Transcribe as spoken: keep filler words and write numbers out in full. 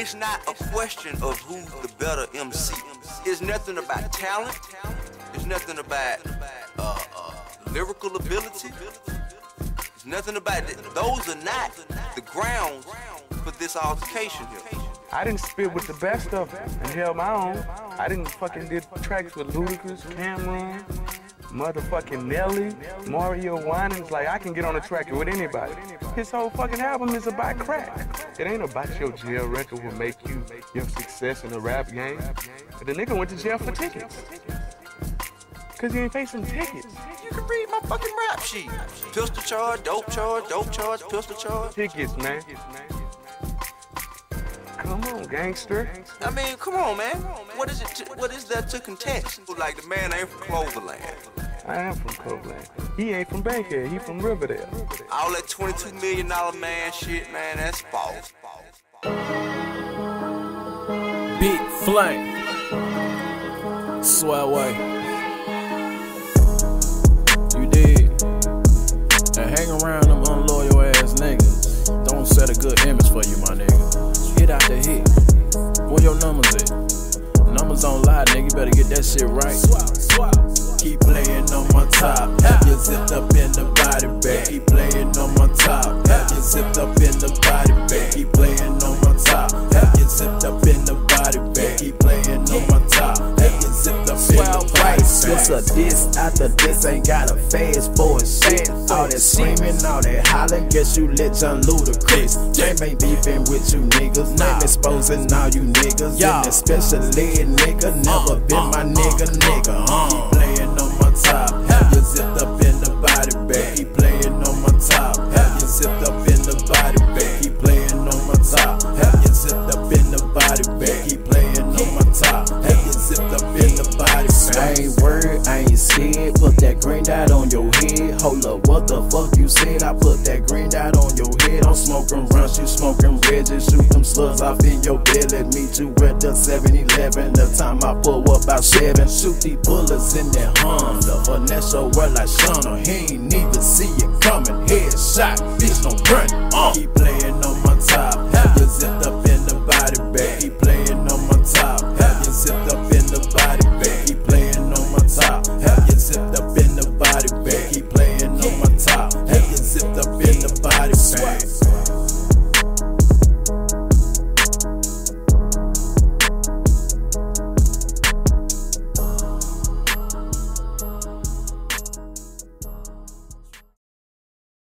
it's not a question of who's the better M C. It's nothing about talent. It's nothing about uh, uh, lyrical ability. It's nothing about that. Those are not the grounds for this altercation here. I didn't spit with the best of them and held my own. I didn't fucking did tracks with Ludacris, Cameron, motherfucking Nelly, Mario Winans. Like, I can get on a track with anybody. His whole fucking album is about crack. It ain't about your jail record will make you your success in the rap game. But the nigga went to jail for tickets. Cause he ain't paid some tickets. You can read my fucking rap sheet. Pistol charge, dope charge, dope charge, pistol charge. Tickets, man. Come on, gangster. I mean, come on, man. What is it? To, what is that to contest? Like the man ain't from Cloverland. I am from Cloverland. He ain't from Bankhead. He from Riverdale. All that twenty-two million dollar man shit, man, that's false. Big Flame. Swear away. You did. And hang around them unloyal ass niggas. Don't set a good image for you, my nigga. Get out the hit. Where your numbers at? Numbers don't lie, nigga. You better get that shit right. Swap, swap. Keep playing on my top. Have you zipped up in the body bag? Keep playing on my top. Have you zipped up in the body bag? Keep playing on my top. Have you zipped up in the body bag? Keep playing on my top. Have you zipped up in the body bag? What's a diss after this? Ain't got a fast for a shit. All that screaming, all that hollering, guess you let John Ludacris. James ain't beefing with you niggas. Nah. I'm exposing all you niggas. Yeah. And especially nigga, never uh, been my uh, nigga, uh, nigga. Uh, Keep playing on my top. Have you zipped up in the body bag? Keep playing on my top. Have you zipped up in the body bag? Keep playing on my top. Have you zipped up in the body bag? Keep playing on my top. Have you zipped up in the body bag? I ain't worried, I ain't scared. Put that green dot on your head. Hold up, what the fuck you said? I put that green dot on your head. I'm smoking runs, you smoking red. Just shoot them slugs off in your belly. Meet you at the seven eleven. The time I pull up about seven. Shoot these bullets in that Honda. Finesse your world like Shauna. He ain't even see you coming. Headshot, bitch, don't run. Uh. Keep playing on my top. Have you zipped up in the body bag? Keep playing on my top. Have you zipped up in the body bag? Keep playing on my top. Have you zipped up in the body bag? Keep playing on my top. Have you zipped up in the body bag?